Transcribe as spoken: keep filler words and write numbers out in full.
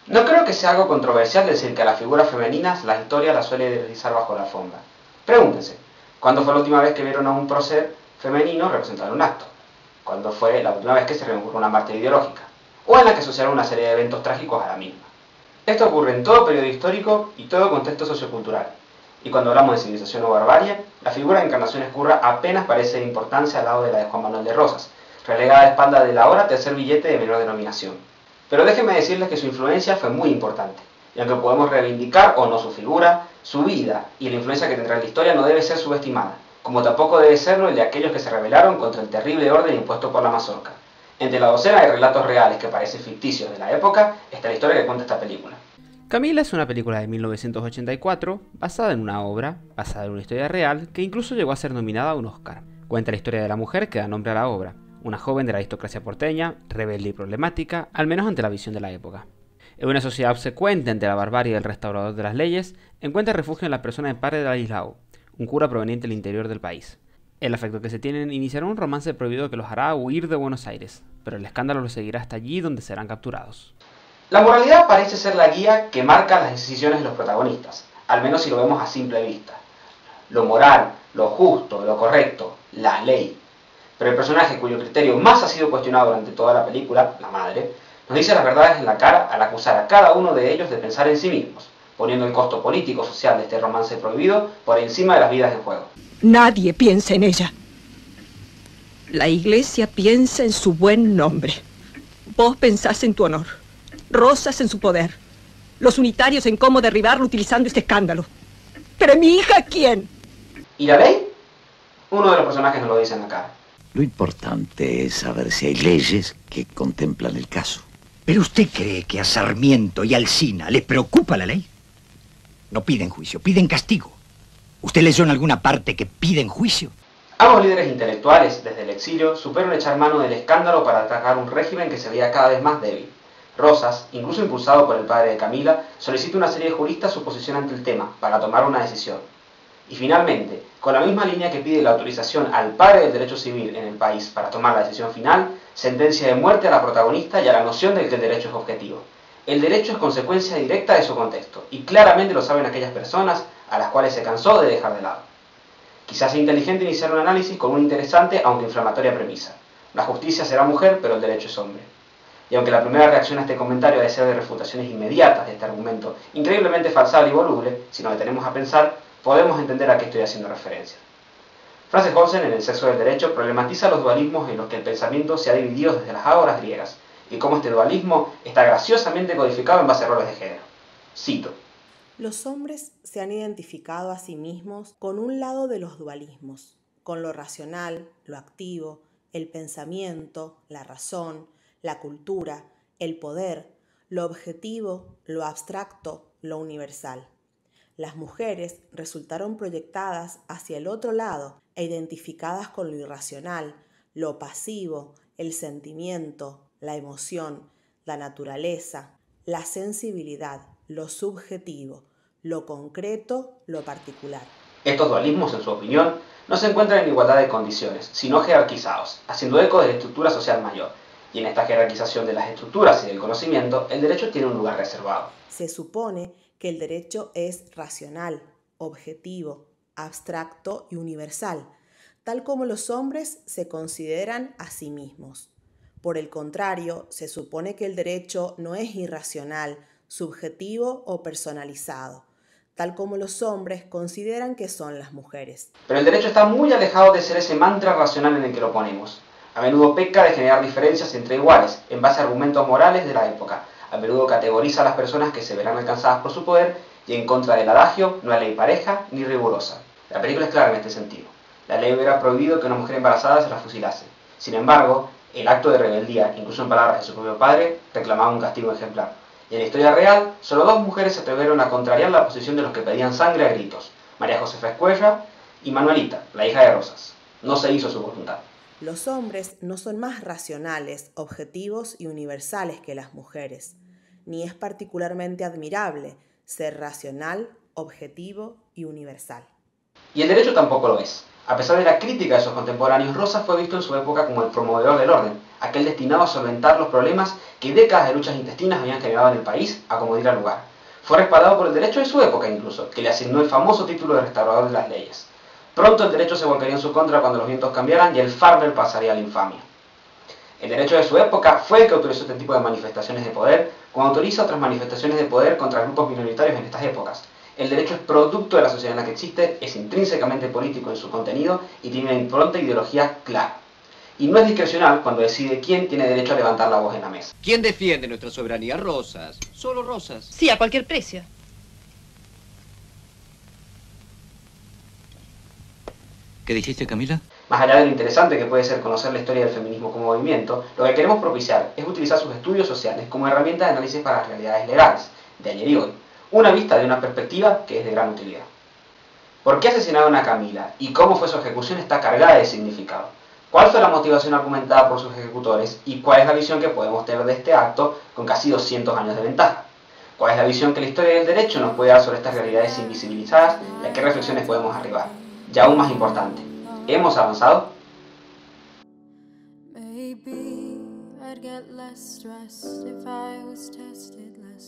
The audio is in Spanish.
No creo que sea algo controversial decir que a las figuras femeninas la historia las suele deslizar bajo la alfombra. Pregúntense, ¿cuándo fue la última vez que vieron a un prócer femenino representar un acto? ¿Cuándo fue la última vez que se reunió una mártir ideológica? ¿O en la que asociaron una serie de eventos trágicos a la misma? Esto ocurre en todo periodo histórico y todo contexto sociocultural. Y cuando hablamos de civilización o barbarie, la figura de Encarnación Ezcurra apenas parece de importancia al lado de la de Juan Manuel de Rosas, relegada a la espalda del ahora tercer billete de menor denominación. Pero déjenme decirles que su influencia fue muy importante, y aunque podemos reivindicar o no su figura, su vida y la influencia que tendrá en la historia no debe ser subestimada, como tampoco debe serlo el de aquellos que se rebelaron contra el terrible orden impuesto por la mazorca. Entre la docena de relatos reales que parecen ficticios de la época, está la historia que cuenta esta película. Camila es una película de mil novecientos ochenta y cuatro, basada en una obra, basada en una historia real, que incluso llegó a ser nominada a un Oscar. Cuenta la historia de la mujer que da nombre a la obra, una joven de la aristocracia porteña, rebelde y problemática, al menos ante la visión de la época. En una sociedad obsecuente ante la barbarie del restaurador de las leyes, encuentra refugio en la persona del padre de Ladislao, un cura proveniente del interior del país. El afecto que se tienen iniciará un romance prohibido que los hará huir de Buenos Aires, pero el escándalo los seguirá hasta allí donde serán capturados. La moralidad parece ser la guía que marca las decisiones de los protagonistas, al menos si lo vemos a simple vista. Lo moral, lo justo, lo correcto, la ley. Pero el personaje cuyo criterio más ha sido cuestionado durante toda la película, la madre, nos dice las verdades en la cara al acusar a cada uno de ellos de pensar en sí mismos, poniendo el costo político-social de este romance prohibido por encima de las vidas en juego. Nadie piensa en ella. La Iglesia piensa en su buen nombre. Vos pensás en tu honor. Rosas en su poder. Los unitarios en cómo derribarlo utilizando este escándalo. ¿Pero mi hija quién? ¿Y la ley? Uno de los personajes nos lo dice en la cara. Lo importante es saber si hay leyes que contemplan el caso. ¿Pero usted cree que a Sarmiento y Alsina les preocupa la ley? No piden juicio, piden castigo. ¿Usted leyó en alguna parte que piden juicio? Ambos líderes intelectuales, desde el exilio, supieron echar mano del escándalo para atacar un régimen que se veía cada vez más débil. Rosas, incluso impulsado por el padre de Camila, solicita a una serie de juristas su posición ante el tema, para tomar una decisión. Y finalmente, con la misma línea que pide la autorización al padre del derecho civil en el país para tomar la decisión final, sentencia de muerte a la protagonista y a la noción de que el derecho es objetivo. El derecho es consecuencia directa de su contexto, y claramente lo saben aquellas personas a las cuales se cansó de dejar de lado. Quizás sea inteligente iniciar un análisis con una interesante, aunque inflamatoria premisa. La justicia será mujer, pero el derecho es hombre. Y aunque la primera reacción a este comentario ha de ser de refutaciones inmediatas de este argumento, increíblemente falsable y voluble, si nos detenemos a pensar, podemos entender a qué estoy haciendo referencia. Frances Holsen, en El sexo del derecho, problematiza los dualismos en los que el pensamiento se ha dividido desde las ágoras griegas, y cómo este dualismo está graciosamente codificado en base a roles de género. Cito. Los hombres se han identificado a sí mismos con un lado de los dualismos, con lo racional, lo activo, el pensamiento, la razón, la cultura, el poder, lo objetivo, lo abstracto, lo universal. Las mujeres resultaron proyectadas hacia el otro lado e identificadas con lo irracional, lo pasivo, el sentimiento, la emoción, la naturaleza, la sensibilidad, lo subjetivo, lo concreto, lo particular. Estos dualismos, en su opinión, no se encuentran en igualdad de condiciones, sino jerarquizados, haciendo eco de la estructura social mayor. Y en esta jerarquización de las estructuras y del conocimiento, el derecho tiene un lugar reservado. Se supone que el derecho es racional, objetivo, abstracto y universal, tal como los hombres se consideran a sí mismos. Por el contrario, se supone que el derecho no es irracional, subjetivo o personalizado, tal como los hombres consideran que son las mujeres. Pero el derecho está muy alejado de ser ese mantra racional en el que lo ponemos. A menudo peca de generar diferencias entre iguales, en base a argumentos morales de la época. A menudo categoriza a las personas que se verán alcanzadas por su poder y en contra del adagio no hay ley pareja ni rigurosa. La película es clara en este sentido. La ley hubiera prohibido que una mujer embarazada se la fusilase. Sin embargo, el acto de rebeldía, incluso en palabras de su propio padre, reclamaba un castigo ejemplar. Y en la historia real, solo dos mujeres se atrevieron a contrariar la posición de los que pedían sangre a gritos: María Josefa Escuella y Manuelita, la hija de Rosas. No se hizo su voluntad. Los hombres no son más racionales, objetivos y universales que las mujeres, ni es particularmente admirable ser racional, objetivo y universal. Y el derecho tampoco lo es. A pesar de la crítica de sus contemporáneos, Rosas fue visto en su época como el promovedor del orden, aquel destinado a solventar los problemas que décadas de luchas intestinas habían generado en el país a como diera lugar. Fue respaldado por el derecho de su época incluso, que le asignó el famoso título de restaurador de las leyes. Pronto el derecho se volcaría en su contra cuando los vientos cambiaran y el Farber pasaría a la infamia. El derecho de su época fue el que autorizó este tipo de manifestaciones de poder, como autoriza otras manifestaciones de poder contra grupos minoritarios en estas épocas. El derecho es producto de la sociedad en la que existe, es intrínsecamente político en su contenido y tiene una impronta e ideología clara. Y no es discrecional cuando decide quién tiene derecho a levantar la voz en la mesa. ¿Quién defiende nuestra soberanía? Rosas. Solo Rosas. Sí, a cualquier precio. ¿Qué dijiste, Camila? Más allá de lo interesante que puede ser conocer la historia del feminismo como movimiento, lo que queremos propiciar es utilizar sus estudios sociales como herramienta de análisis para las realidades legales, de ayer y hoy. Una vista de una perspectiva que es de gran utilidad. ¿Por qué asesinaron a Camila y cómo fue su ejecución está cargada de significado? ¿Cuál fue la motivación argumentada por sus ejecutores y cuál es la visión que podemos tener de este acto con casi doscientos años de ventaja? ¿Cuál es la visión que la historia del derecho nos puede dar sobre estas realidades invisibilizadas y a qué reflexiones podemos arribar? Y aún más importante, ¿hemos avanzado? Maybe I'd get less stressed if I was tested less.